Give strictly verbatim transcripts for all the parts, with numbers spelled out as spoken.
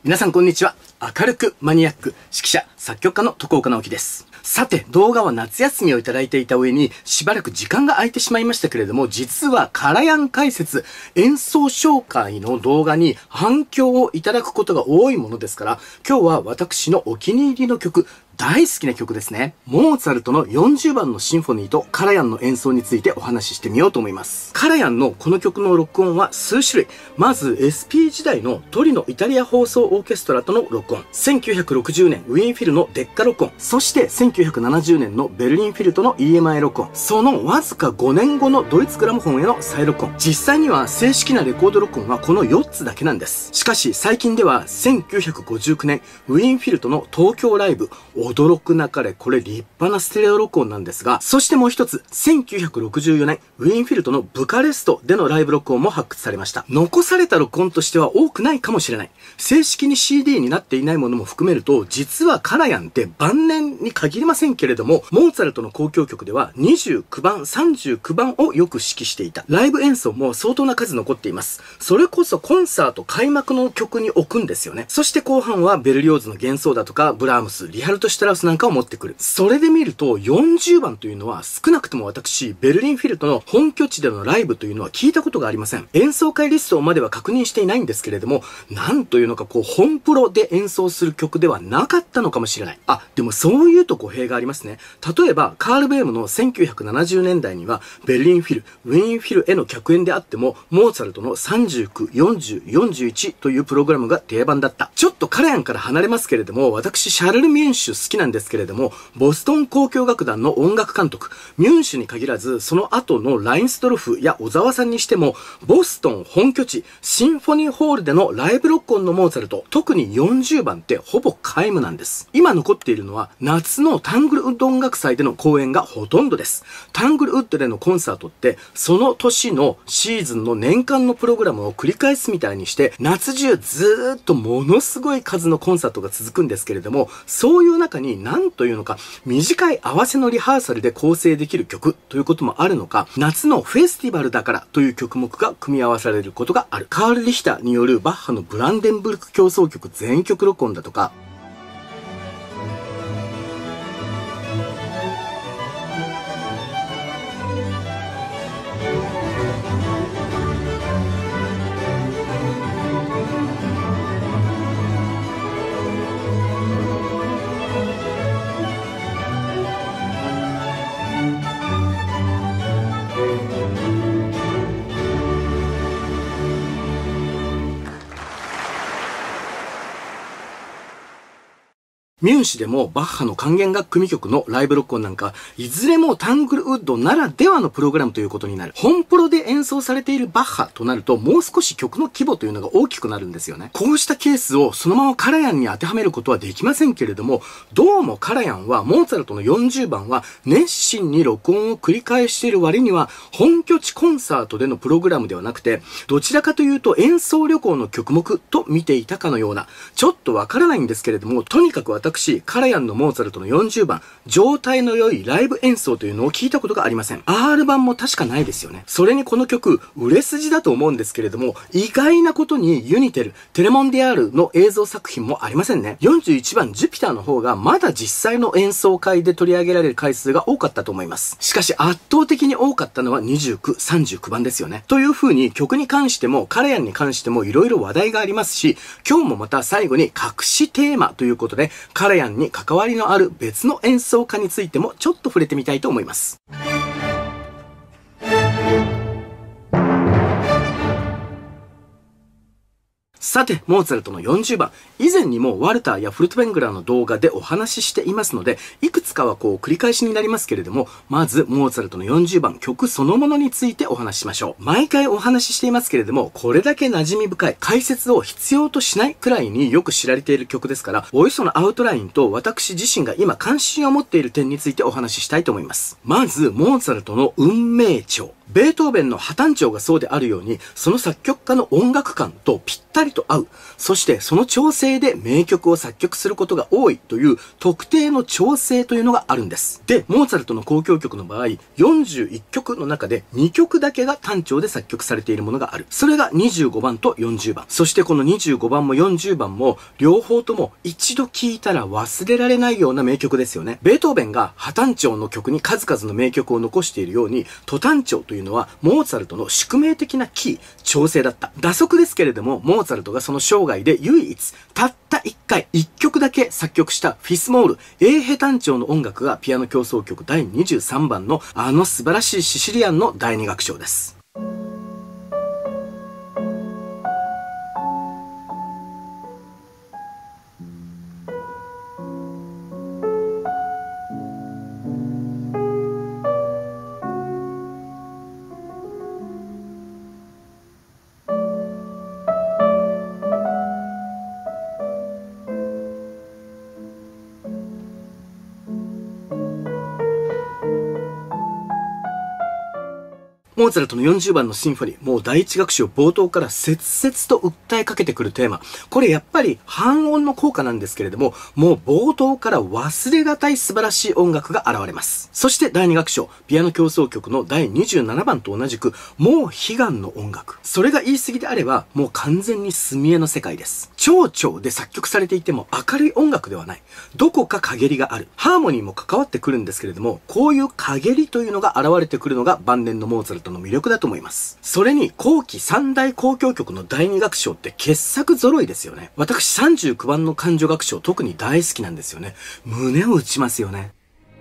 皆さんこんにちは。明るくマニアック、指揮者、作曲家の徳岡直樹です。さて、動画は夏休みをいただいていた上に、しばらく時間が空いてしまいましたけれども、実はカラヤン解説、演奏紹介の動画に反響をいただくことが多いものですから、今日は私のお気に入りの曲、大好きな曲ですね。モーツァルトのよんじゅうばんのシンフォニーとカラヤンの演奏についてお話ししてみようと思います。カラヤンのこの曲の録音は数種類。まず エスピー 時代のトリノイタリア放送オーケストラとの録音。せんきゅうひゃくろくじゅうねんウィーンフィルのデッカ録音。そしてせんきゅうひゃくななじゅうねんのベルリンフィルとの イーエムアイ 録音。そのわずかごねんごのドイツグラモフォンへの再録音。実際には正式なレコード録音はこのよっつだけなんです。しかし最近ではせんきゅうひゃくごじゅうきゅうねんウィーンフィルとの東京ライブ、驚くなかれこれ立派なステレオ録音なんですが、そしてもう一つ、せんきゅうひゃくろくじゅうよねん、ウィーンフィルトのブカレストでのライブ録音も発掘されました。残された録音としては多くないかもしれない。正式に シーディー になっていないものも含めると、実はカラヤンって晩年に限りませんけれども、モーツァルトの交響曲ではにじゅうきゅうばん、さんじゅうきゅうばんをよく指揮していた。ライブ演奏も相当な数残っています。それこそコンサート開幕の曲に置くんですよね。そして後半はベルリオーズの幻想だとか、ブラームス、リハルト・シュトラウスなんかを持ってくる。それで見るとよんじゅうばんというのは少なくとも私、ベルリンフィルトの本拠地でのライブというのは聞いたことがありません。演奏会リストまでは確認していないんですけれども、なんというのかこう、本プロで演奏する曲ではなかったのかもしれない。あ、でもそういうと語弊がありますね。例えば、カール・ベームのせんきゅうひゃくななじゅうねんだいには、ベルリンフィル、ウィーンフィルへの客演であっても、モーツァルトのさんじゅうきゅう、よんじゅう、よんじゅういちというプログラムが定番だった。ちょっとカラヤンから離れますけれども、私、シャルル・ミュンシュ好きなんですけれども、ボストン交響楽団の音楽監督、ミュンシュに限らず、その後のラインストロフや小沢さんにしても、ボストン本拠地、シンフォニーホールでのライブ録音のモーツァルト、特によんじゅうばんってほぼ皆無なんです。今残っているのは、夏のタングルウッド音楽祭での公演がほとんどです。タングルウッドでのコンサートって、その年のシーズンの年間のプログラムを繰り返すみたいにして、夏中ずーっとものすごい数のコンサートが続くんですけれども、そういう中に何というのか、短い合わせのリハーサルで構成できる曲ということもあるのか、夏のフェスティバルだからという曲目が組み合わされることがある。カール・リヒターによるバッハのブランデンブルク協奏曲全曲録音だとか、ミュンシュでもバッハの管弦楽組曲のライブ録音なんか、いずれもタングルウッドならではのプログラムということになる。本プロで演奏されているバッハとなると、もう少し曲の規模というのが大きくなるんですよね。こうしたケースをそのままカラヤンに当てはめることはできませんけれども、どうもカラヤンはモーツァルトのよんじゅうばんは熱心に録音を繰り返している割には、本拠地コンサートでのプログラムではなくて、どちらかというと演奏旅行の曲目と見ていたかのような、ちょっとわからないんですけれども、とにかく私私、カラヤンのモーツァルトのよんじゅうばん、状態の良いライブ演奏というのを聞いたことがありません。アール 版も確かないですよね。それにこの曲、売れ筋だと思うんですけれども、意外なことにユニテル、テレモンディアールの映像作品もありませんね。よんじゅういちばん、ジュピターの方がまだ実際の演奏会で取り上げられる回数が多かったと思います。しかし圧倒的に多かったのはにじゅうきゅう、さんじゅうきゅうばんですよね。という風に曲に関しても、カラヤンに関しても色々話題がありますし、今日もまた最後に隠しテーマということで、カラヤンに関わりのある別の演奏家についてもちょっと触れてみたいと思います。さて、モーツァルトのよんじゅうばん。以前にもワルターやフルトヴェングラーの動画でお話ししていますので、いくつかはこう繰り返しになりますけれども、まずモーツァルトのよんじゅうばん、曲そのものについてお話ししましょう。毎回お話ししていますけれども、これだけ馴染み深い、解説を必要としないくらいによく知られている曲ですから、およそのアウトラインと私自身が今関心を持っている点についてお話ししたいと思います。まず、モーツァルトの運命帳。 ベートーベンの破単調がそうであるように、その作曲家の音楽感とぴったりと合う。そしてその調整で名曲を作曲することが多いという特定の調整というのがあるんです。で、モーツァルトの交響曲の場合、よんじゅういっきょくの中でにきょくだけが単調で作曲されているものがある。それがにじゅうごばんとよんじゅうばん。そしてこのにじゅうごばんもよんじゅうばんも両方とも一度聴いたら忘れられないような名曲ですよね。ベートーベンが破単調の曲に数々の名曲を残しているように、ト単調というのはモーツァルトの宿命的なキー、調整だった。打足ですけれども、モーツァルトがその生涯で唯一、たったいっかい、いっきょくだけ作曲したフィスモール、エーヘ単調の音楽がピアノ協奏曲だいにじゅうさんばんのあの素晴らしいシシリアンのだいに楽章です。モーツァルトのよんじゅうばんのシンフォニー、もう第一楽章冒頭から切々と訴えかけてくるテーマ。これやっぱり半音の効果なんですけれども、もう冒頭から忘れがたい素晴らしい音楽が現れます。そしてだいに楽章、ピアノ協奏曲のだいにじゅうななばんと同じく、もう悲願の音楽。それが言い過ぎであれば、もう完全に墨絵の世界です。長調で作曲されていても明るい音楽ではない。どこか陰りがある。ハーモニーも関わってくるんですけれども、こういう陰りというのが現れてくるのが晩年のモーツァルトの魅力だと思います。それに後期三大交響曲のだいに楽章って傑作揃いですよね。私さんじゅうきゅうばんの感情楽章特に大好きなんですよね。胸を打ちますよね。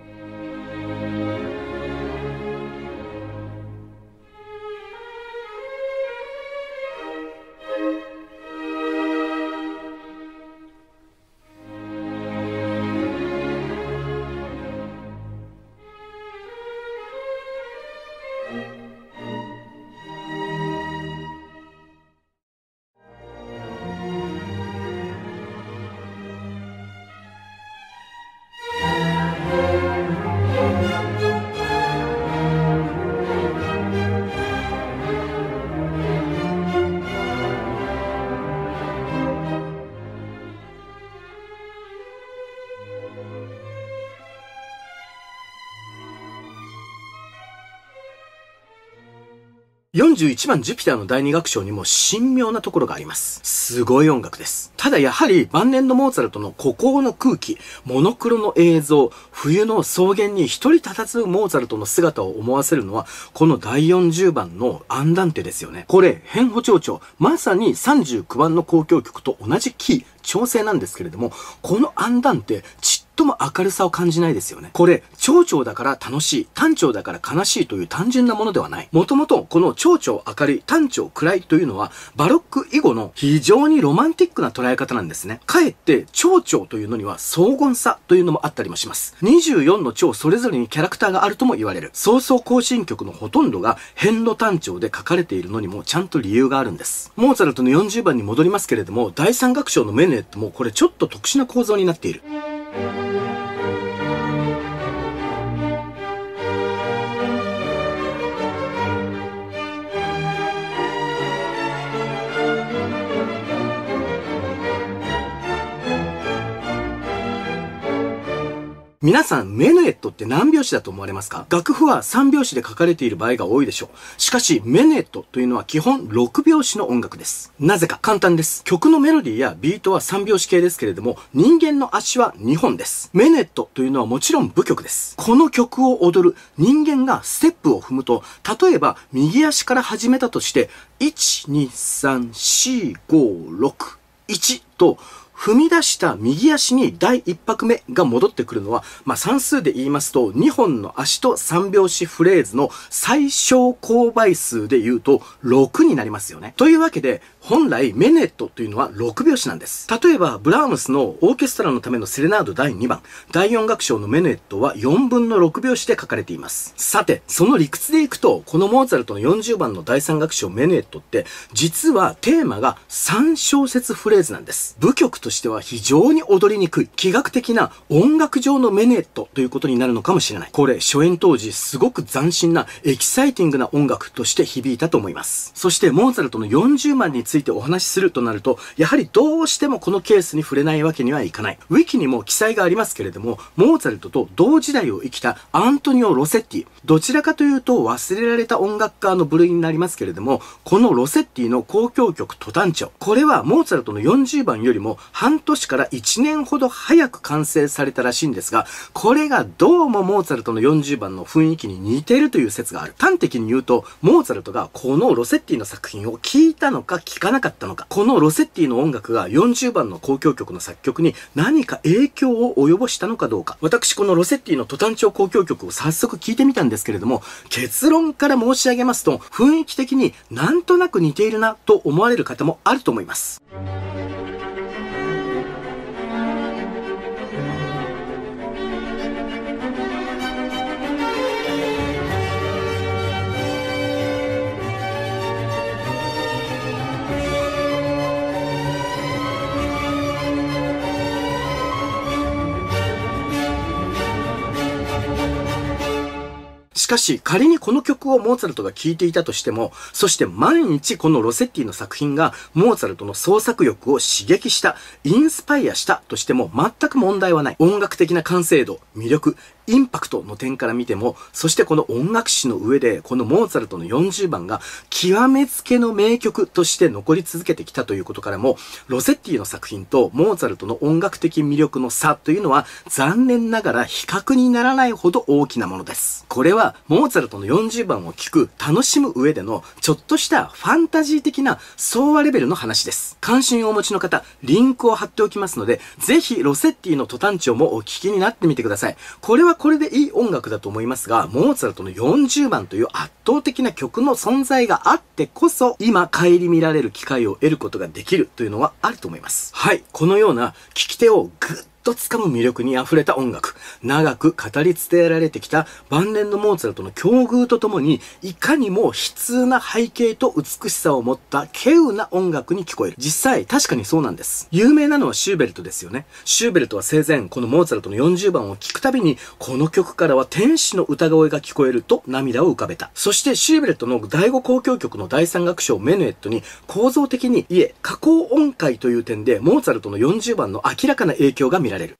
よんじゅういちばんジュピターのだいに楽章にも神妙なところがあります。すごい音楽です。ただやはり晩年のモーツァルトの孤高の空気、モノクロの映像、冬の草原に一人佇むモーツァルトの姿を思わせるのは、このだいよんじゅうばんのアンダンテですよね。これ、変歩長調、まさにさんじゅうきゅうばんの交響曲と同じキー、調整なんですけれども、このアンダンテ、ちっとも明るさを感じないですよね。これ、長調だから楽しい、短調だから悲しいという単純なものではない。もともと、この長調明るい、短調暗いというのは、バロック以後の非常にロマンティックな捉え方なんですね。かえって、長調というのには荘厳さというのもあったりもします。にじゅうよんの調それぞれにキャラクターがあるとも言われる。早々行進曲のほとんどが変路短調で書かれているのにもちゃんと理由があるんです。モーツァルトのよんじゅうばんに戻りますけれども、だいさん楽章のメネットもこれちょっと特殊な構造になっている。皆さん、メヌエットって何拍子だと思われますか？楽譜はさん拍子で書かれている場合が多いでしょう。しかし、メヌエットというのは基本ろく拍子の音楽です。なぜか簡単です。曲のメロディーやビートはさん拍子系ですけれども、人間の足はにほんです。メヌエットというのはもちろん舞曲です。この曲を踊る人間がステップを踏むと、例えば右足から始めたとして、いち、に、さん、し、ご、ろく、いちと、踏み出した右足にだいいっぱくめが戻ってくるのは、まあ、算数で言いますと、にほんの足とさん拍子フレーズの最小公倍数で言うとろくになりますよね。というわけで、 本来メネットというのはろくびょうしなんです。例えばブラームスのオーケストラのためのセレナードだいにばん、だいよん楽章のメネットはよんぶんのろくびょうしで書かれています。さて、その理屈でいくと、このモーツァルトのよんじゅうばんのだいさん楽章メネットって、実はテーマがさんしょうせつフレーズなんです。舞曲としては非常に踊りにくい、気学的な音楽上のメネットということになるのかもしれない。これ、初演当時すごく斬新なエキサイティングな音楽として響いたと思います。そしてモーツァルトのよんじゅうばんについてお話しするとなると、やはりどうしてもこのケースに触れないわけにはいかない。ウィキにも記載がありますけれども、モーツァルトと同時代を生きたアントニオ・ロセッティ、どちらかというと忘れられた音楽家の部類になりますけれども、このロセッティの交響曲ト短調、これはモーツァルトのよんじゅうばんよりも半年からいちねんほど早く完成されたらしいんですが、これがどうもモーツァルトのよんじゅうばんの雰囲気に似ているという説がある。端的に言うと、モーツァルトがこのロセッティの作品を聴いたのか聴かなかったのか、このロセッティの音楽がよんじゅうばんの交響曲の作曲に何か影響を及ぼしたのかどうか。私このロセッティのト短調交響曲を早速聴いてみたんですけれども、結論から申し上げますと、雰囲気的になんとなく似ているなと思われる方もあると思います。しかし仮にこの曲をモーツァルトが聴いていたとしても、そして毎日このロセッティの作品がモーツァルトの創作欲を刺激した、インスパイアしたとしても全く問題はない。音楽的な完成度、魅力、インパクトの点から見ても、そしてこの音楽史の上でこのモーツァルトのよんじゅうばんが極めつけの名曲として残り続けてきたということからも、ロセッティの作品とモーツァルトの音楽的魅力の差というのは残念ながら比較にならないほど大きなものです。これはモーツァルトのよんじゅうばんを聴く、楽しむ上でのちょっとしたファンタジー的な総和レベルの話です。関心をお持ちの方、リンクを貼っておきますので、ぜひロセッティのト短調もお聴きになってみてください。これはこれでいい音楽だと思いますが、モーツァルトのよんじゅうばんという圧倒的な曲の存在があってこそ、今顧みられる機会を得ることができるというのはあると思います。はい、このような聞き手をグッと掴む魅力に溢れた音楽、長く語り伝えられてきた晩年のモーツァルトの境遇とともに、いかにも悲痛な背景と美しさを持った稀有な音楽に聞こえる。実際確かにそうなんです。有名なのはシューベルトですよね。シューベルトは生前このモーツァルトのよんじゅうばんを聴くたびに、この曲からは天使の歌声が聞こえると涙を浮かべた。そしてシューベルトのだいご交響曲のだいさん楽章メヌエットに、構造的にいえ加工音階という点でモーツァルトのよんじゅうばんの明らかな影響が見られる。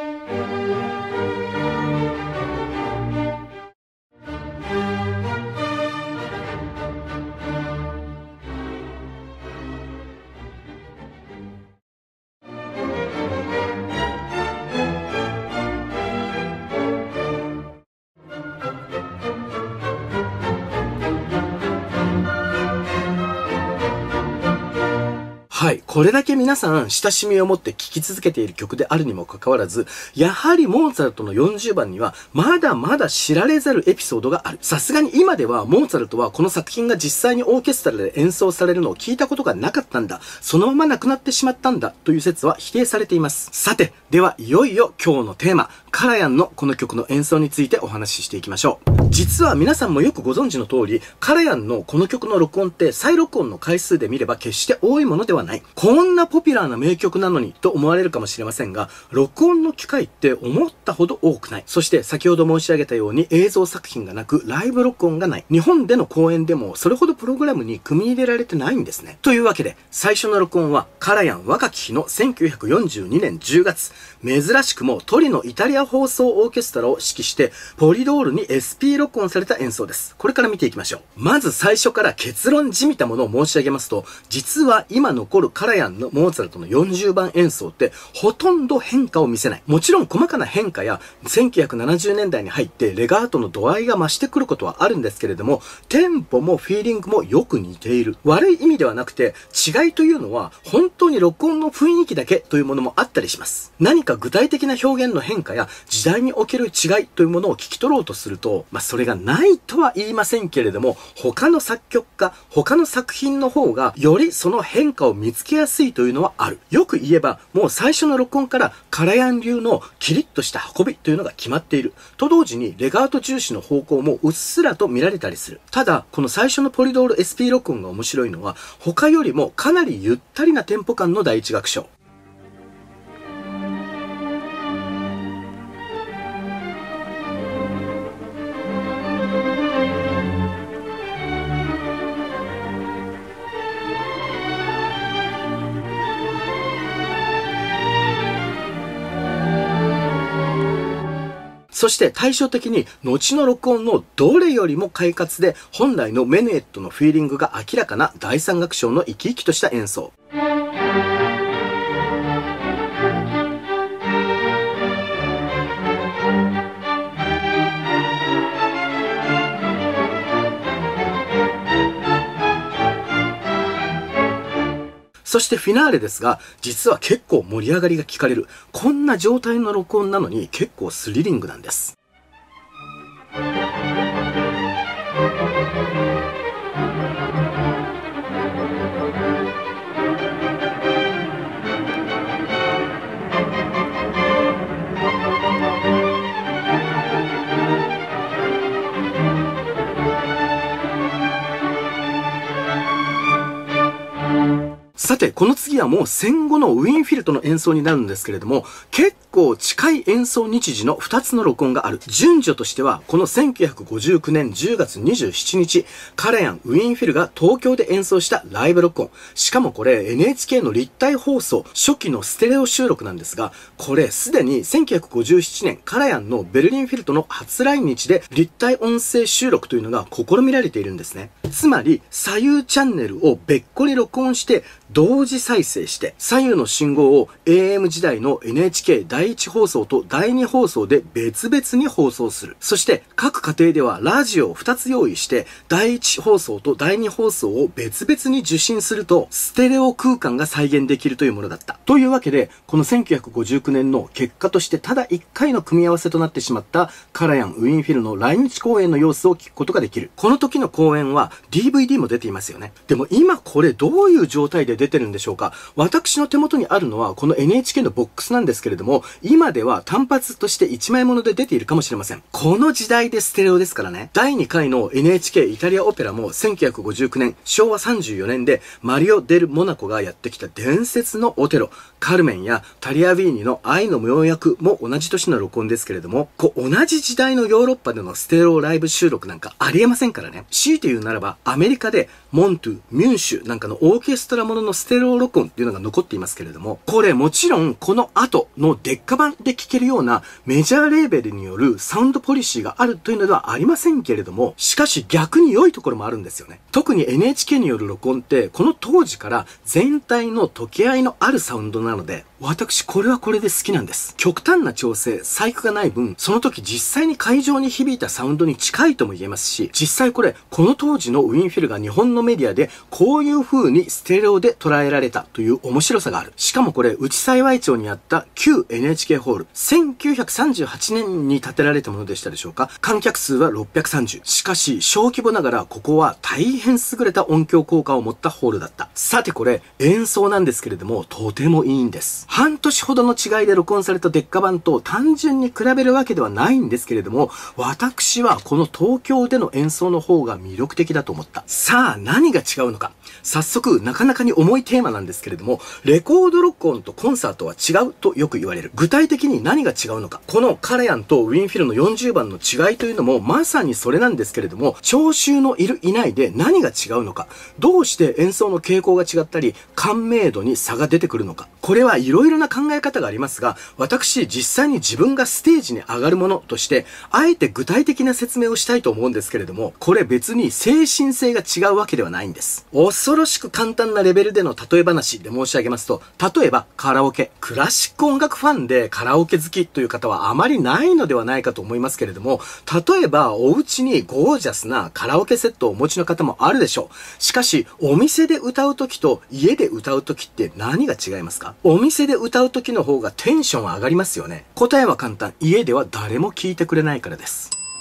はい。これだけ皆さん親しみを持って聴き続けている曲であるにもかかわらず、やはりモーツァルトのよんじゅうばんにはまだまだ知られざるエピソードがある。さすがに今ではモーツァルトはこの作品が実際にオーケストラで演奏されるのを聞いたことがなかったんだ。そのまま亡くなってしまったんだという説は否定されています。さて、ではいよいよ今日のテーマ、カラヤンのこの曲の演奏についてお話ししていきましょう。実は皆さんもよくご存知の通り、カラヤンのこの曲の録音って再録音の回数で見れば決して多いものではない。こんなポピュラーな名曲なのにと思われるかもしれませんが、録音の機会って思ったほど多くない。そして先ほど申し上げたように映像作品がなく、ライブ録音がない。日本での公演でもそれほどプログラムに組み入れられてないんですね。というわけで、最初の録音はカラヤン若き日のせんきゅうひゃくよんじゅうにねんじゅうがつ、珍しくもトリノイタリア放送オーケストラを指揮して、ポリドールに エスピー 録音された演奏です。これから見ていきましょう。まず最初から結論じみたものを申し上げますと、実は今残るカラヤンのモーツァルトのよんじゅうばん演奏ってほとんど変化を見せない。もちろん細かな変化やせんきゅうひゃくななじゅうねんだいに入ってレガートの度合いが増してくることはあるんですけれども、テンポもフィーリングもよく似ている。悪い意味ではなくて、違いというのは本当に録音の雰囲気だけというものもあったりします。何か具体的な表現の変化や時代における違いというものを聞き取ろうとすると、まあ、 それがないとは言いませんけれども、他の作曲家、他の作品の方がよりその変化を見つけやすいというのはある。よく言えば、もう最初の録音からカラヤン流のキリッとした運びというのが決まっている。と同時にレガート重視の方向もうっすらと見られたりする。ただ、この最初のポリドール エスピー 録音が面白いのは、他よりもかなりゆったりなテンポ感の第一楽章。そして対照的に後の録音のどれよりも快活で本来のメヌエットのフィーリングが明らかな第三楽章の生き生きとした演奏。そしてフィナーレですが、実は結構盛り上がりが聞かれる。こんな状態の録音なのに結構スリリングなんです。さて、この次はもう戦後のウィンフィルトの演奏になるんですけれども、結構近い演奏日時のふたつの録音がある。順序としては、このせんきゅうひゃくごじゅうきゅうねんじゅうがつにじゅうしちにち、カラヤン・ウィンフィルが東京で演奏したライブ録音。しかもこれ エヌエイチケー の立体放送、初期のステレオ収録なんですが、これすでにせんきゅうひゃくごじゅうななねんカラヤンのベルリンフィルトの初来日で立体音声収録というのが試みられているんですね。つまり、左右チャンネルを別個に録音して、同時再生して、左右の信号を エーエム 時代の エヌエイチケー 第一放送と第二放送で別々に放送する。そして各家庭ではラジオをふたつ用意して、第一放送と第二放送を別々に受信すると、ステレオ空間が再現できるというものだった。というわけで、このせんきゅうひゃくごじゅうきゅうねんの結果としてただいっかいの組み合わせとなってしまったカラヤン・ウィンフィルの来日公演の様子を聞くことができる。この時の公演は ディーブイディー も出ていますよね。でも今これどういう状態で出てるんでしょうか。私の手元にあるのはこの エヌエイチケー のボックスなんですけれども、今では単発としていちまいもので出ているかもしれません。この時代でステレオですからね。だいにかいの エヌエイチケー イタリアオペラもせんきゅうひゃくごじゅうきゅうねんしょうわさんじゅうよねんでマリオ・デル・モナコがやってきた伝説のオテロ、カルメンやタリア・ヴィーニの愛の妙薬も同じ年の録音ですけれども、こう同じ時代のヨーロッパでのステレオライブ収録なんかありえませんからね。強いて言うならばアメリカでモントゥ、ミュンシュなんかのオーケストラもののステレオ録音っていうのが残っていますけれども、これもちろんこの後の劣化版で聴けるようなメジャーレーベルによるサウンドポリシーがあるというのではありませんけれども、しかし逆に良いところもあるんですよね。特に エヌエイチケー による録音ってこの当時から全体の溶け合いのあるサウンドなので、私これはこれで好きなんです。極端な調整、細工がない分、その時実際に会場に響いたサウンドに近いとも言えますし、実際これ、この当時のウィンフィルが日本のメディアでこういう風にステレオで捉えられたという面白さがある。しかもこれ、内幸町にあった旧 エヌエイチケー ホール、せんきゅうひゃくさんじゅうはちねんに建てられたものでしたでしょうか。観客数はろっぴゃくさんじゅう。しかし、小規模ながらここは大変優れた音響効果を持ったホールだった。さてこれ、演奏なんですけれども、とてもいいんです。半年ほどの違いで録音された劣化版と単純に比べるわけではないんですけれども、私はこの東京での演奏の方が魅力的だと思った。さあ、何が違うのか。早速、なかなかに重いテーマなんですけれども、レコード録音とコンサートは違うとよく言われる。具体的に何が違うのか。このカラヤンとウィンフィルのよんじゅうばんの違いというのもまさにそれなんですけれども、聴衆のいるいないで何が違うのか。どうして演奏の傾向が違ったり、感明度に差が出てくるのか。これはいろいろな考え方がありますが、私実際に自分がステージに上がるものとして、あえて具体的な説明をしたいと思うんですけれども、これ別に精神性が違うわけではないんです。恐ろしく簡単なレベルでの例え話で申し上げますと、例えばカラオケ。クラシック音楽ファンでカラオケ好きという方はあまりないのではないかと思いますけれども、例えばお家にゴージャスなカラオケセットをお持ちの方もあるでしょう。しかし、お店で歌う時と家で歌う時って何が違いますか？お店で歌う時の方がテンション上がりますよね。答えは簡単。家では誰も聞いてくれないからです。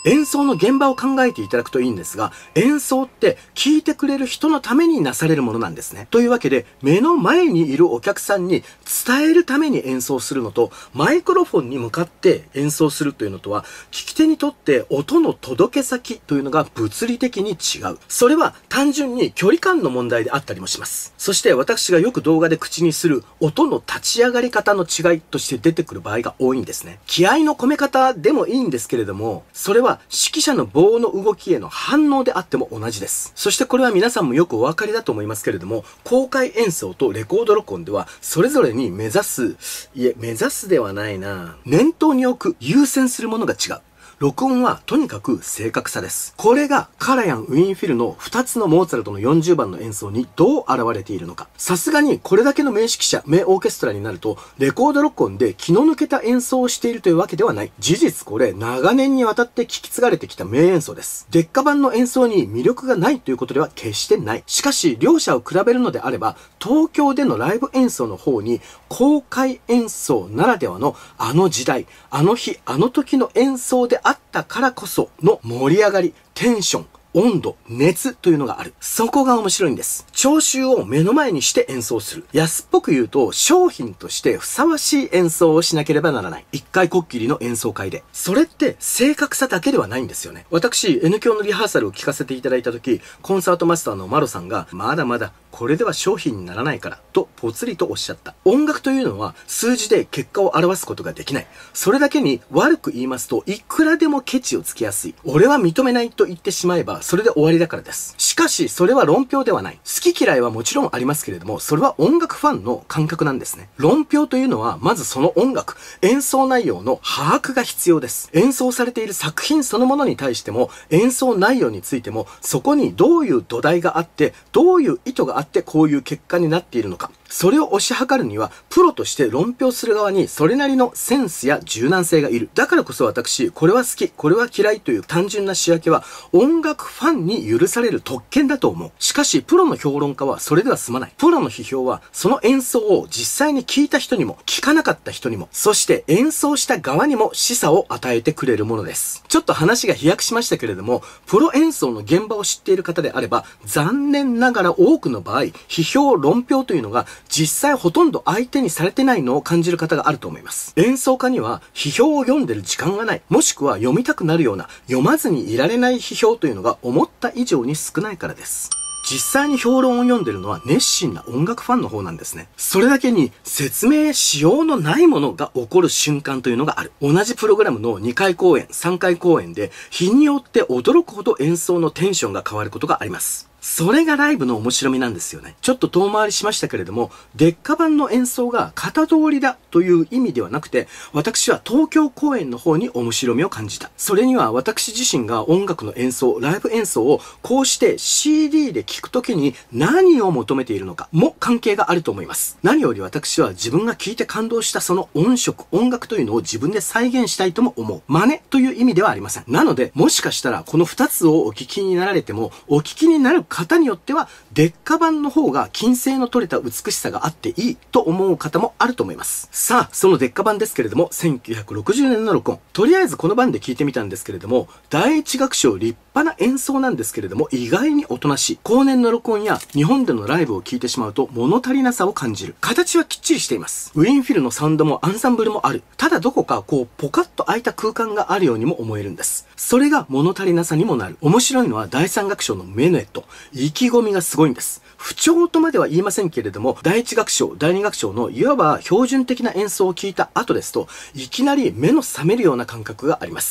演奏の現場を考えていただくといいんですが、演奏って聴いてくれる人のためになされるものなんですね。というわけで、目の前にいるお客さんに伝えるために演奏するのと、マイクロフォンに向かって演奏するというのとは、聞き手にとって音の届け先というのが物理的に違う。それは単純に距離感の問題であったりもします。そして私がよく動画で口にする音の立ち上がり方の違いとして出てくる場合が多いんですね。気合の込め方でもいいんですけれども、それは指揮者の棒の動きへの反応であっても同じです。そしてこれは皆さんもよくお分かりだと思いますけれども、公開演奏とレコード録音ではそれぞれに目指す、いえ、目指すではないな、念頭に置く優先するものが違う。録音はとにかく正確さです。これがカラヤン・ウィーンフィルのふたつのモーツァルトのよんじゅうばんの演奏にどう現れているのか。さすがにこれだけの名指揮者、名オーケストラになると、レコード録音で気の抜けた演奏をしているというわけではない。事実これ長年にわたって聞き継がれてきた名演奏です。劣化版の演奏に魅力がないということでは決してない。しかし両者を比べるのであれば、東京でのライブ演奏の方に公開演奏ならではのあの時代、あの日、あの時の演奏であったからこその盛り上がり、テンション、温度、熱というのがある。そこが面白いんです。聴衆を目の前にして演奏する。安っぽく言うと、商品としてふさわしい演奏をしなければならない。一回こっきりの演奏会で。それって正確さだけではないんですよね。私、N 響のリハーサルを聞かせていただいたとき、コンサートマスターのマロさんが、まだまだこれでは商品にならないから、とぽつりとおっしゃった。音楽というのは数字で結果を表すことができない。それだけに悪く言いますと、いくらでもケチをつけやすい。俺は認めないと言ってしまえば、それで終わりだからです。しかし、それは論評ではない。好き嫌いはもちろんありますけれども、それは音楽ファンの感覚なんですね。論評というのは、まずその音楽、演奏内容の把握が必要です。演奏されている作品そのものに対しても、演奏内容についても、そこにどういう土台があって、どういう意図があってこういう結果になっているのか。それを推し量るには、プロとして論評する側にそれなりのセンスや柔軟性がいる。だからこそ私、これは好き、これは嫌いという単純な仕分けは、音楽ファンに許される特権だと思う。しかし、プロの評論家はそれでは済まない。プロの批評は、その演奏を実際に聴いた人にも、聴かなかった人にも、そして演奏した側にも示唆を与えてくれるものです。ちょっと話が飛躍しましたけれども、プロ演奏の現場を知っている方であれば、残念ながら多くの場合、批評、論評というのが、実際ほとんど相手にされてないのを感じる方があると思います。演奏家には批評を読んでる時間がない。もしくは読みたくなるような、読まずにいられない批評というのが思った以上に少ないからです。実際に評論を読んでるのは熱心な音楽ファンの方なんですね。それだけに説明しようのないものが起こる瞬間というのがある。同じプログラムのにかい公演、さんかい公演で日によって驚くほど演奏のテンションが変わることがあります。それがライブの面白みなんですよね。ちょっと遠回りしましたけれども、劣化版の演奏が型通りだという意味ではなくて、私は東京公演の方に面白みを感じた。それには私自身が音楽の演奏、ライブ演奏をこうして シーディー で聴くときに何を求めているのかも関係があると思います。何より私は自分が聴いて感動したその音色、音楽というのを自分で再現したいとも思う。真似という意味ではありません。なので、もしかしたらこのふたつをお聞きになられても、お聞きになる方によっては劣化版の方が金星の取れた美しさがあっていいと思う方もあると思います。さあ、その劣化版ですけれども、せんきゅうひゃくろくじゅうねんの録音。とりあえずこの版で聞いてみたんですけれども、第一楽章立派な演奏なんですけれども、意外におとなしい。後年の録音や日本でのライブを聞いてしまうと物足りなさを感じる。形はきっちりしています。ウィーンフィルのサウンドもアンサンブルもある。ただどこかこうポカッと開いた空間があるようにも思えるんです。それが物足りなさにもなる。面白いのは第三楽章のメヌエット。意気込みがすごいんです。不調とまでは言いませんけれども、第一楽章、第二楽章のいわば標準的な演奏を聞いた後ですと、いきなり目の覚めるような感覚があります。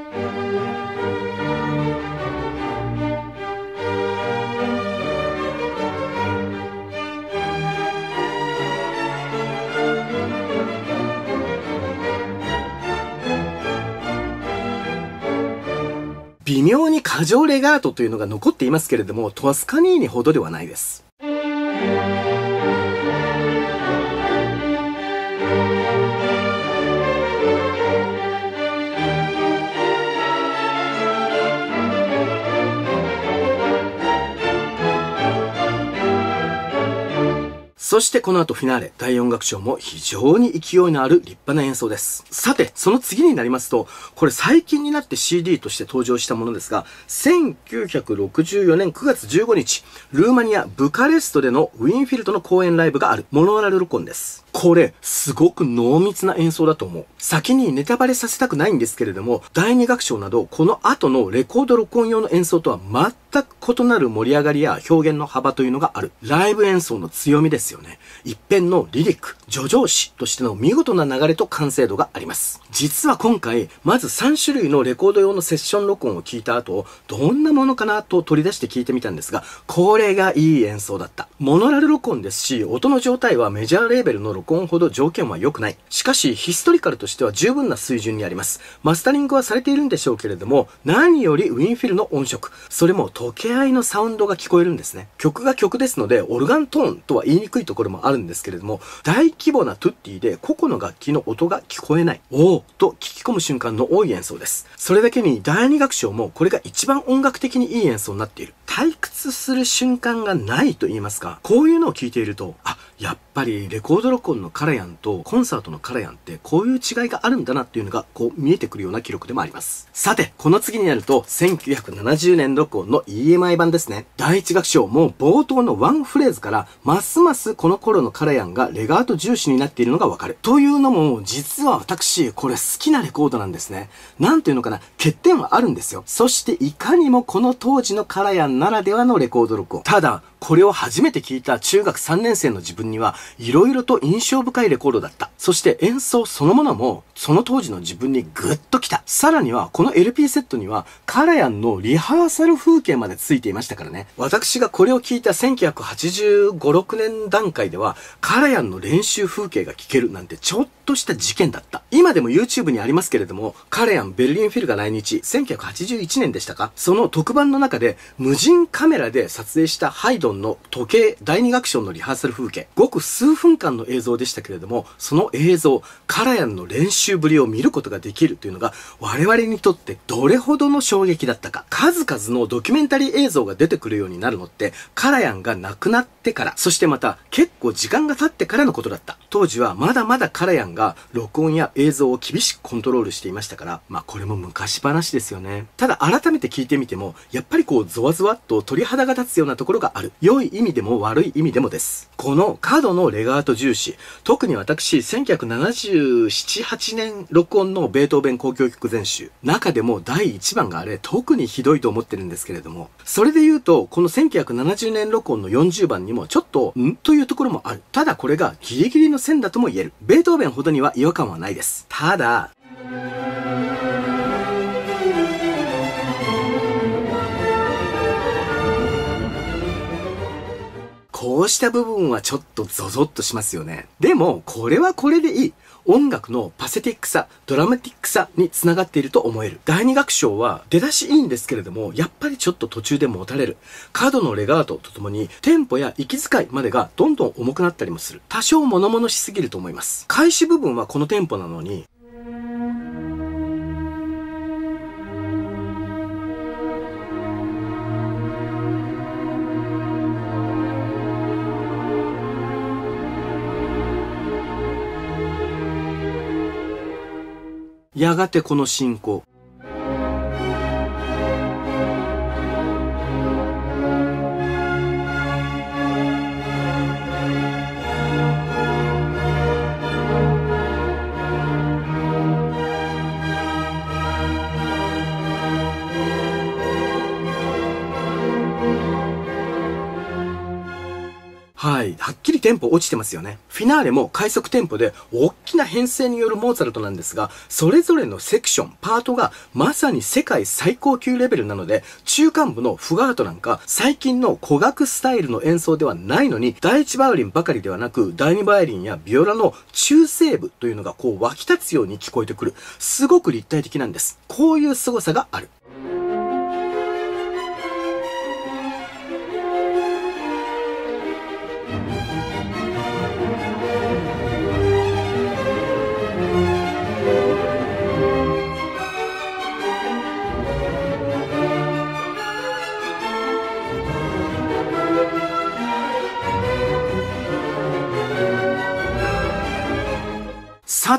微妙に過剰レガートというのが残っていますけれども、トスカニーニほどではないです。そそしてこの後フィナーレ、第よん楽章も非常に勢いのある立派な演奏です。さて、その次になりますと、これ最近になって シーディー として登場したものですが、せんきゅうひゃくろくじゅうよねんくがつじゅうごにち、ルーマニア・ブカレストでのウィンフィルドの公演ライブがあるモノラル録音です。これ、すごく濃密な演奏だと思う。先にネタバレさせたくないんですけれども、だいに楽章など、この後のレコード録音用の演奏とは全く異なる盛り上がりや表現の幅というのがある。ライブ演奏の強みですよね。一辺のリリック、叙情詩としての見事な流れと完成度があります。実は今回、まずさんしゅるいのレコード用のセッション録音を聞いた後、どんなものかなと取り出して聞いてみたんですが、これがいい演奏だった。モノラル録音ですし、音の状態はメジャーレーベルの録音ほど条件は良くない。しかし、ヒストリカルとしては十分な水準にあります。マスタリングはされているんでしょうけれども、何よりウィンフィルの音色、それも溶け合いのサウンドが聞こえるんですね。曲が曲ですので、オルガントーンとは言いにくいところもあるんですけれども、大規模なトゥッティで個々の楽器の音が聞こえない。おーと聞き込む瞬間の多い演奏です。それだけにだいに楽章もこれが一番音楽的にいい演奏になっている。退屈する瞬間がないと言いますか、こういうのを聞いていると、あ、やっぱりレコード録音のカラヤンとコンサートのカラヤンってこういう違いがあるんだなっていうのがこう見えてくるような記録でもあります。さて、この次になるとせんきゅうひゃくななじゅうねん録音の イーエムアイ 版ですね。だいいち楽章も冒頭のワンフレーズからますますこの頃のカラヤンがレガート重視になっているのがわかる。というのも実は私これ好きなレコードなんですね。なんていうのかな、欠点はあるんですよ。そしていかにもこの当時のカラヤンならではのレコード録音。ただ、これを初めて聞いた中学さんねん生の自分には色々と印象深いレコードだった。そして演奏そのものもその当時の自分にグッときた。さらにはこの エルピー セットにはカラヤンのリハーサル風景までついていましたからね。私がこれを聞いたせんきゅうひゃくはちじゅうご、ろくねん段階ではカラヤンの練習風景が聞けるなんてちょっとした事件だった。今でも YouTube にありますけれども、カラヤンベルリンフィルが来日せんきゅうひゃくはちじゅういちねんでしたか、その特番の中で無人カメラで撮影したハイドンの時計だいに楽章のリハーサル風景、ごく数分間の映像でしたけれども、その映像、カラヤンの練習ぶりを見ることができるというのが我々にとってどれほどの衝撃だったか。数々のドキュメンタリー映像が出てくるようになるのってカラヤンが亡くなってから、そしてまた結構時間が経ってからのことだった。当時はまだまだカラヤンが録音や映像を厳しくコントロールしていましたから、まあこれも昔話ですよね。ただ改めて聞いてみてもやっぱりこうゾワゾワっと鳥肌が立つようなところがある。良い意味でも悪い意味でもです。この角のレガート重視、特に私せんきゅうひゃくななじゅうなな、はちねん録音のベートーベン交響曲全集、中でもだいいちばんがあれ特にひどいと思ってるんですけれども、それで言うとこのせんきゅうひゃくななじゅうねん録音のよんじゅうばんにもちょっとんというところもある。ただこれがギリギリの線だとも言える。ベートーベンほどには違和感はないです。ただこうした部分はちょっとゾゾッとしますよね。でもこれはこれでいい。音楽のパセティックさ、ドラマティックさにつながっていると思える。だいに楽章は出だしいいんですけれども、やっぱりちょっと途中でもたれる。角のレガートとともにテンポや息遣いまでがどんどん重くなったりもする。多少物々しすぎると思います。開始部分はこのテンポなのに、やがてこの進行。はい。はっきりテンポ落ちてますよね。フィナーレも快速テンポで大きな編成によるモーツァルトなんですが、それぞれのセクション、パートがまさに世界最高級レベルなので、中間部のフガートなんか最近の古楽スタイルの演奏ではないのに、第一バイオリンばかりではなく、第二バイオリンやビオラの中声部というのがこう湧き立つように聞こえてくる。すごく立体的なんです。こういう凄さがある。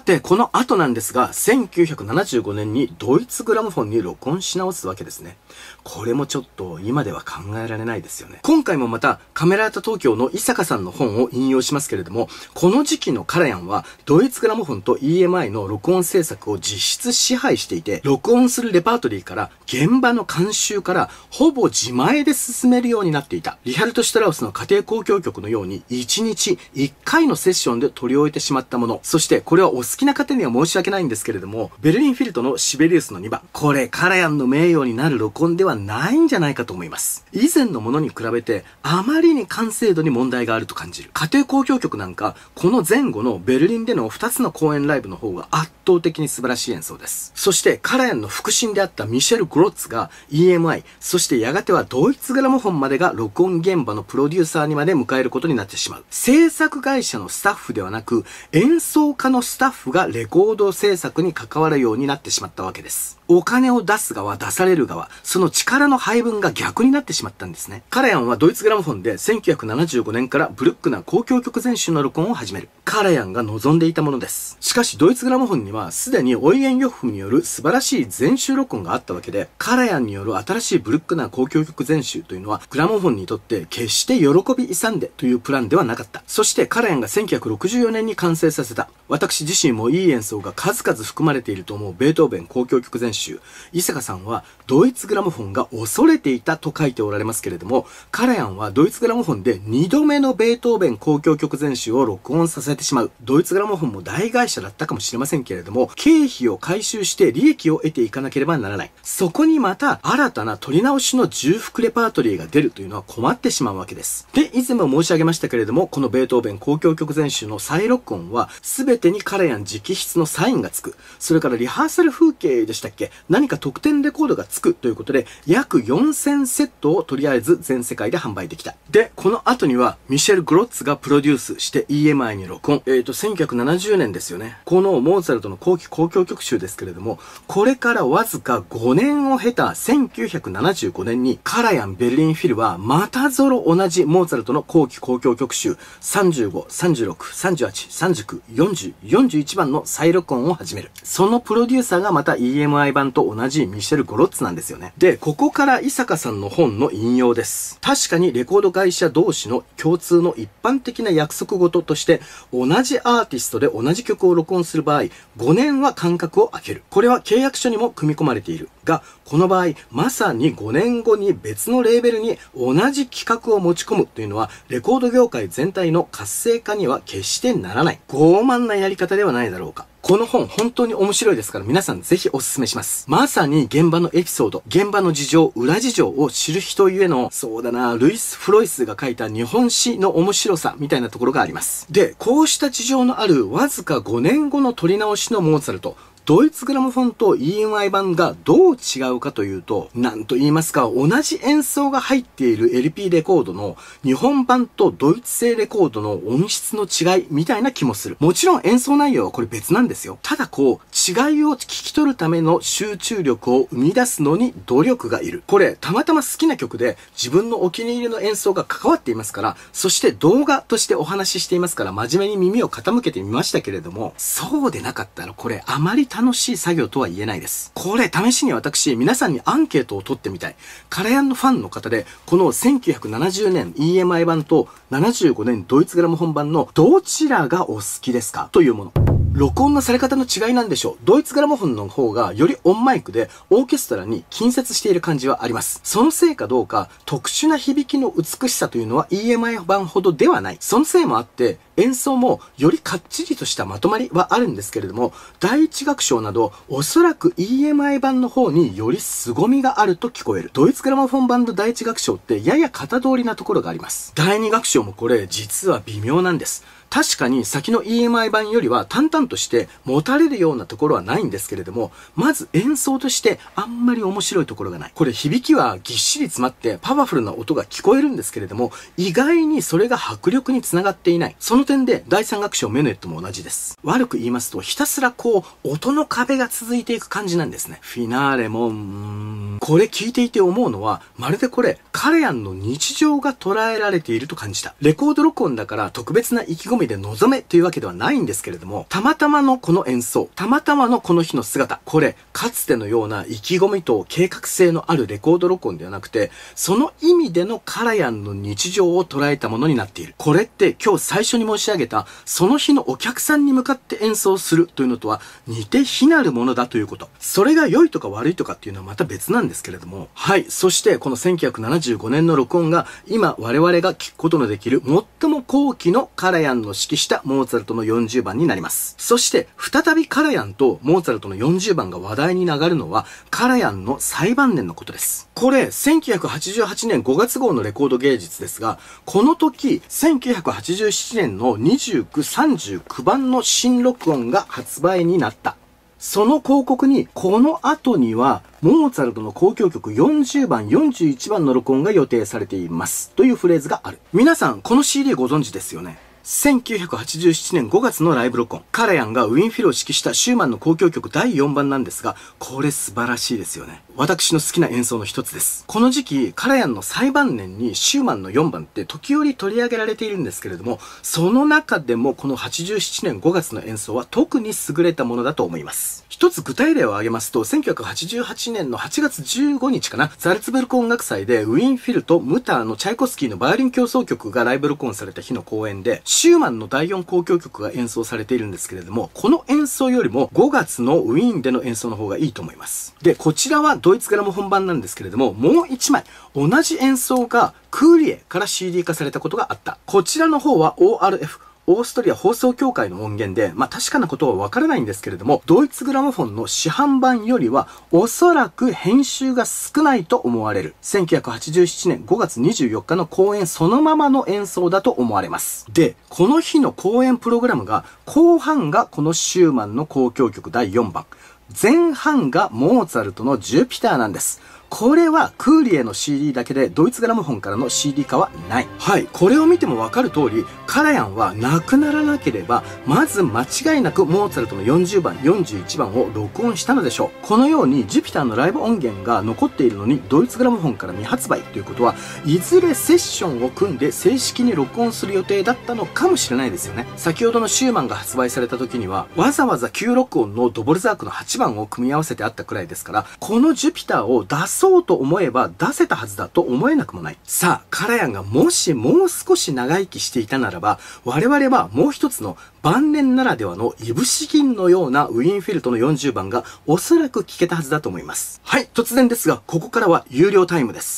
て、この後なんですが、せんきゅうひゃくななじゅうごねんにドイツグラモフォンに録音し直すわけですね。これもちょっと今では考えられないですよね。今回もまたカメラアート東京の伊坂さんの本を引用しますけれども、この時期のカラヤンはドイツグラモフォンと イーエムアイ の録音制作を実質支配していて、録音するレパートリーから現場の監修からほぼ自前で進めるようになっていた。リハルト・シュトラウスの家庭交響曲のようにいちにちいっかいのセッションで取り終えてしまったもの。そしてこれはお好きな方には申し訳ないんですけれども、ベルリンフィルトのシベリウスのにばん。これカラヤンの名誉になる録音ではないんじゃないかと思います。以前のものに比べてあまりに完成度に問題があると感じる。家庭交響曲なんかこの前後のベルリンでのふたつの公演ライブの方が圧倒的に素晴らしい演奏です。そしてカラヤンの腹心であったミシェル・グロッツが イーエムアイ、そしてやがてはドイツグラモフォンまでが録音現場のプロデューサーにまで迎えることになってしまう。制作会社のスタッフではなく演奏家のスタッフがレコード制作に関わるようになってしまったわけです。お金を出す側、出される側、その力の配分が逆になってしまったんですね。カラヤンはドイツグラモフォンでせんきゅうひゃくななじゅうごねんからブルックナー交響曲全集の録音を始める。カラヤンが望んでいたものです。しかしドイツグラモフォンにはすでにオイエンヨッフによる素晴らしい全集録音があったわけで、カラヤンによる新しいブルックナー交響曲全集というのはグラモフォンにとって決して喜び勇んでというプランではなかった。そしてカラヤンがせんきゅうひゃくろくじゅうよねんに完成させた、私自身もいい演奏が数々含まれていると思うベートーベン交響曲全集。伊坂さんはドイツグラモフォンが恐れていたと書いておられますけれども、カラヤンはドイツグラモフォンでにどめのベートーベン交響曲全集を録音させてしまう。ドイツグラモフォンも大会社だったかもしれませんけれども、経費を回収して利益を得ていかなければならない。そこにまた新たな取り直しの重複レパートリーが出るというのは困ってしまうわけです。で、以前も申し上げましたけれども、このベートーベン交響曲全集の再録音は全てにカラヤン直筆のサインがつく。それからリハーサル風景でしたっけ、何か特典レコードがつくということで、約よんせんセットをとりあえず全世界で販売できた。で、この後にはミシェル・グロッツがプロデュースして イーエムアイ に録音。えーと、せんきゅうひゃくななじゅうねんですよね。このモーツァルトの後期交響曲集ですけれども、これからわずかごねんを経たせんきゅうひゃくななじゅうごねんにカラヤン・ベルリンフィルはまたぞろ同じモーツァルトの後期交響曲集さんじゅうご、さんじゅうろく、さんじゅうはち、さんじゅうきゅう、よんじゅう、よんじゅういちばんの再録音を始める。そのプロデューサーがまた イーエムアイ 版と同じミシェル・グロッツなんですよね。で、ここから伊坂さんの本の引用です。確かにレコード会社同士の共通の一般的な約束事として、同じアーティストで同じ曲を録音する場合、ごねんは間隔を空ける。これは契約書にも組み込まれている。が、この場合、まさにごねんごに別のレーベルに同じ企画を持ち込むというのは、レコード業界全体の活性化には決してならない。傲慢なやり方ではないだろうか。この本本当に面白いですから皆さんぜひお勧めします。まさに現場のエピソード、現場の事情、裏事情を知る人ゆえの、そうだな、ルイス・フロイスが書いた日本史の面白さみたいなところがあります。で、こうした事情のあるわずかごねんごの撮り直しのモーツァルト、ドイツグラモフォンと イーエムアイ 版がどう違うかというと、なんと言いますか、同じ演奏が入っている エルピー レコードの日本版とドイツ製レコードの音質の違いみたいな気もする。もちろん演奏内容はこれ別なんですよ。ただこう、違いを聞き取るための集中力を生み出すのに努力がいる。これ、たまたま好きな曲で自分のお気に入りの演奏が関わっていますから、そして動画としてお話ししていますから真面目に耳を傾けてみましたけれども、そうでなかったらこれあまり楽しい作業とは言えないです。これ試しに私皆さんにアンケートを取ってみたい。カラヤンのファンの方でこのせんきゅうひゃくななじゅうねん イーエムアイ 版とななじゅうごねんドイツグラモフォン版のどちらがお好きですかというもの。録音のされ方の違いなんでしょう。ドイツグラモフォンの方がよりオンマイクでオーケストラに近接している感じはあります。そのせいかどうか特殊な響きの美しさというのは イーエムアイ 版ほどではない。そのせいもあって演奏もよりかっちりとしたまとまりはあるんですけれども、第一楽章などおそらく イーエムアイ 版の方により凄みがあると聞こえる。ドイツグラモフォン版の第一楽章ってやや型通りなところがあります。第二楽章もこれ実は微妙なんです。確かに先の イーエムアイ 版よりは淡々として持たれるようなところはないんですけれども、まず演奏としてあんまり面白いところがない。これ響きはぎっしり詰まってパワフルな音が聞こえるんですけれども、意外にそれが迫力につながっていない。その点で第三楽章メネットも同じです。悪く言いますとひたすらこう音の壁が続いていく感じなんですね。フィナーレもうーんこれ聞いていて思うのは、まるでこれカラヤンの日常が捉えられていると感じた。レコード録音だから特別な意気込み込みで望めというわけではないんですけれども、たまたまのこの演奏、たまたまのこの日の姿、これ、かつてのような意気込みと計画性のあるレコード録音ではなくて、その意味でのカラヤンの日常を捉えたものになっている。これって今日最初に申し上げた、その日のお客さんに向かって演奏するというのとは似て非なるものだということ。それが良いとか悪いとかっていうのはまた別なんですけれども、はい。そしてこのせんきゅうひゃくななじゅうごねんの録音が今我々が聴くことのできる最も後期のカラヤンの指揮したモーツァルトのよんじゅうばんになります。そして再びカラヤンとモーツァルトのよんじゅうばんが話題に上がるのはカラヤンの最晩年のことです。これせんきゅうひゃくはちじゅうはちねんごがつ号のレコード芸術ですが、この時せんきゅうひゃくはちじゅうななねんのにじゅうきゅう、さんじゅうきゅうばんの新録音が発売になった。その広告に、この後には、モーツァルトの交響曲よんじゅうばん、よんじゅういちばんの録音が予定されています。というフレーズがある。皆さん、この シーディー ご存知ですよね。せんきゅうひゃくはちじゅうななねんごがつのライブ録音。カラヤンがウィンフィルを指揮したシューマンの交響曲だいよんばんなんですが、これ素晴らしいですよね。私の好きな演奏の一つです。この時期、カラヤンの最晩年にシューマンのよんばんって時折取り上げられているんですけれども、その中でもこのはちじゅうななねんごがつの演奏は特に優れたものだと思います。一つ具体例を挙げますと、せんきゅうひゃくはちじゅうはちねんのはちがつじゅうごにちかな、ザルツブルク音楽祭でウィンフィルとムターのチャイコスキーのバイオリン協奏曲がライブ録音された日の公演で、シューマンのだいよん交響曲が演奏されているんですけれども、この演奏よりもごがつのウィーンでの演奏の方がいいと思います。で、こちらはドイツグラム本番なんですけれども、もう一枚、同じ演奏がクーリエから シーディー 化されたことがあった。こちらの方は オーアールエフ、オーストリア放送協会の音源で、まあ確かなことはわからないんですけれども、ドイツグラモフォンの市販版よりは、おそらく編集が少ないと思われる。せんきゅうひゃくはちじゅうななねんごがつにじゅうよっかの公演そのままの演奏だと思われます。で、この日の公演プログラムが、後半がこのシューマンの交響曲だいよんばん、前半がモーツァルトのジュピターなんです。これはクーリエの シーディー だけでドイツグラモフォンからの シーディー 化はない。はい。これを見てもわかる通り、カラヤンはなくならなければ、まず間違いなくモーツァルトのよんじゅうばん、よんじゅういちばんを録音したのでしょう。このようにジュピターのライブ音源が残っているのにドイツグラモフォンから未発売ということは、いずれセッションを組んで正式に録音する予定だったのかもしれないですよね。先ほどのシューマンが発売された時には、わざわざ急録音のドボルザークのはちばんを組み合わせてあったくらいですから、このジュピターを出すそうと思えば出せたはずだと思えなくもない。さあ、カラヤンがもしもう少し長生きしていたならば、我々はもう一つの晩年ならではのいぶし銀のようなウィンフィルトのよんじゅうばんがおそらく聴けたはずだと思います。はい、突然ですが、ここからは有料タイムです。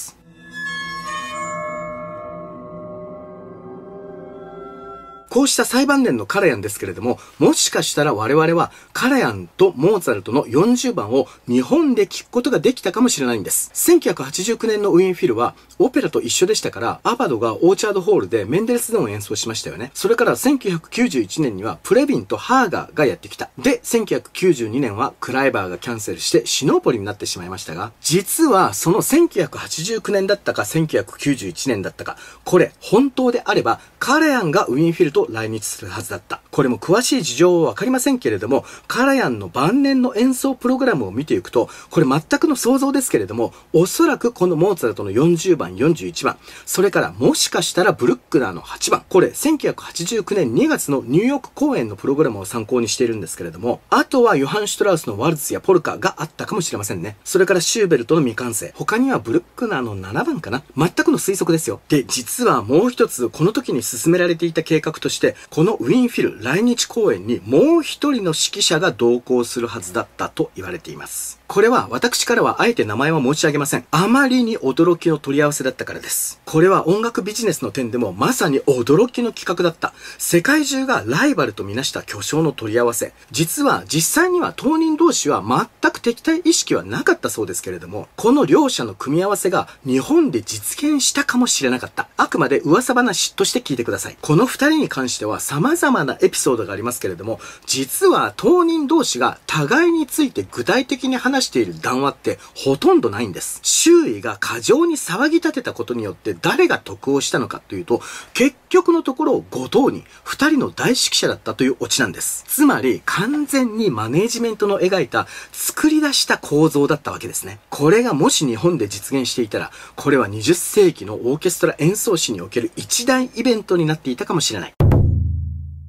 こうした最晩年のカラヤンですけれども、もしかしたら我々はカラヤンとモーツァルトのよんじゅうばんを日本で聴くことができたかもしれないんです。せんきゅうひゃくはちじゅうきゅうねんのウィンフィルはオペラと一緒でしたから、アバドがオーチャードホールでメンデルスゾーンを演奏しましたよね。それからせんきゅうひゃくきゅうじゅういちねんにはプレビンとハーガーがやってきた。で、せんきゅうひゃくきゅうじゅうにねんはクライバーがキャンセルしてシノーポリになってしまいましたが、実はそのせんきゅうひゃくはちじゅうきゅうねんだったかせんきゅうひゃくきゅうじゅういちねんだったか、これ本当であればカラヤンがウィンフィルと来日するはずはずだった。これも詳しい事情はわかりませんけれども、カラヤンの晩年の演奏プログラムを見ていくと、これ全くの想像ですけれども、おそらくこのモーツァルトのよんじゅうばん、よんじゅういちばん、それからもしかしたらブルックナーのはちばん、これせんきゅうひゃくはちじゅうきゅうねんにがつのニューヨーク公演のプログラムを参考にしているんですけれども、あとはヨハン・シュトラウスのワルツやポルカがあったかもしれませんね。それからシューベルトの未完成、他にはブルックナーのななばんかな。全くの推測ですよ。で、実はもう一つこの時に進められていた計画として、このウィンフィル来日公演にもう一人の指揮者が同行するはずだったと言われています。これは私からはあえて名前は申し上げません。あまりに驚きの取り合わせだったからです。これは音楽ビジネスの点でもまさに驚きの企画だった。世界中がライバルとみなした巨匠の取り合わせ。実は実際には当人同士は全く敵対意識はなかったそうですけれども、この両者の組み合わせが日本で実現したかもしれなかった。あくまで噂話として聞いてください。この二人に関しては様々なエピソードがありますけれども、実は当人同士が互いについて具体的に話している談話ってほとんどないんです。周囲が過剰に騒ぎ立てたことによって誰が得をしたのかというと、結局のところご当人、二人の大指揮者だったというオチなんです。つまり完全にマネージメントの描いた作り出した構造だったわけですね。これがもし日本で実現していたら、これはにじゅっせいきのオーケストラ演奏史における一大イベントになっていたかもしれない。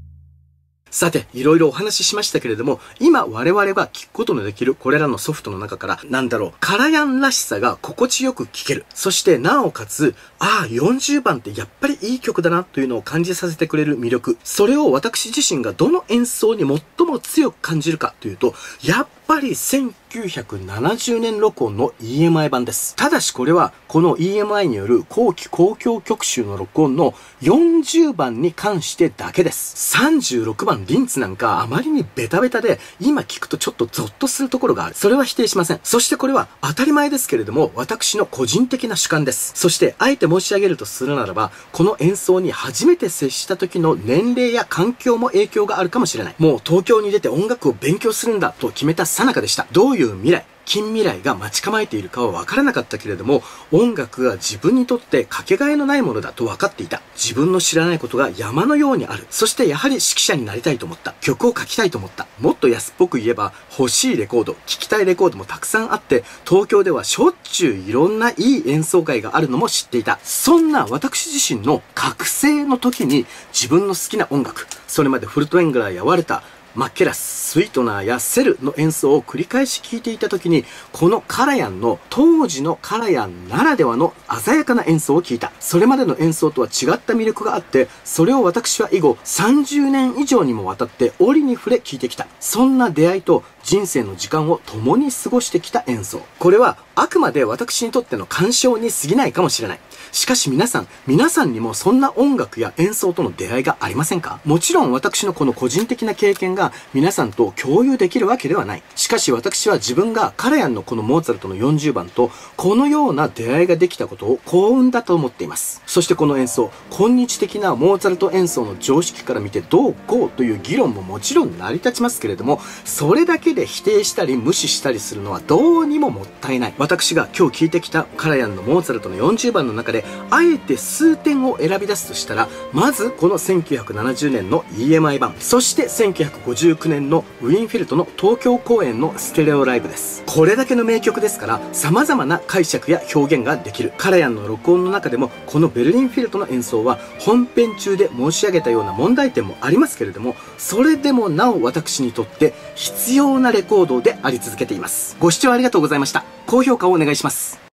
さて、いろいろお話ししましたけれども、今我々が聞くことのできるこれらのソフトの中から、なんだろう、カラヤンらしさが心地よく聴ける。そしてなおかつ、ああ、よんじゅうばんってやっぱりいい曲だなというのを感じさせてくれる魅力。それを私自身がどの演奏に最も強く感じるかというと、やっぱりせんきゅうひゃくななじゅうねん録音の イーエムアイ 版です。ただしこれは、この イーエムアイ による後期交響曲集の録音のよんじゅうばんに関してだけです。さんじゅうろくばんリンツなんかあまりにベタベタで、今聞くとちょっとゾッとするところがある。それは否定しません。そしてこれは当たり前ですけれども、私の個人的な主観です。そして、あえて申し上げるとするならば、この演奏に初めて接した時の年齢や環境も影響があるかもしれない。もう東京に出て音楽を勉強するんだと決めた最中でした。どういう未来、近未来が待ち構えているかは分からなかったけれども、音楽が自分にとってかけがえのないものだと分かっていた。自分の知らないことが山のようにある。そしてやはり指揮者になりたいと思った。曲を書きたいと思った。もっと安っぽく言えば、欲しいレコード、聴きたいレコードもたくさんあって、東京ではしょっちゅういろんないい演奏会があるのも知っていた。そんな私自身の覚醒の時に、自分の好きな音楽、それまでフルトエングラーやワルター、マッケラス、スイートナーやセルの演奏を繰り返し聴いていた時に、このカラヤンの当時のカラヤンならではの鮮やかな演奏を聴いた。それまでの演奏とは違った魅力があって、それを私は以後さんじゅうねん以上にもわたって折に触れ聴いてきた。そんな出会いと人生の時間を共に過ごしてきた演奏。これはあくまで私にとっての鑑賞に過ぎないかもしれない。しかし皆さん、皆さんにもそんな音楽や演奏との出会いがありませんか？もちろん私のこの個人的な経験が皆さんと共有できるわけではない。しかし私は自分がカラヤンのこのモーツァルトのよんじゅうばんとこのような出会いができたことを幸運だと思っています。そしてこの演奏、今日的なモーツァルト演奏の常識から見てどうこうという議論ももちろん成り立ちますけれども、それだけで否定したり無視したりするのはどうにももったいない。私が今日聞いてきたカラヤンのモーツァルトのよんじゅうばんの中であえて数点を選び出すとしたら、まずこのせんきゅうひゃくななじゅうねんの イーエムアイ 版、そしてせんきゅうひゃくごじゅうきゅうねんのウィンフィルトの東京公演のステレオライブです。これだけの名曲ですから様々な解釈や表現ができる。カラヤンの録音の中でもこのベルリンフィルトの演奏は本編中で申し上げたような問題点もありますけれども、それでもなお私にとって必要なレコードであり続けています。ご視聴ありがとうございました。高評価をお願いします。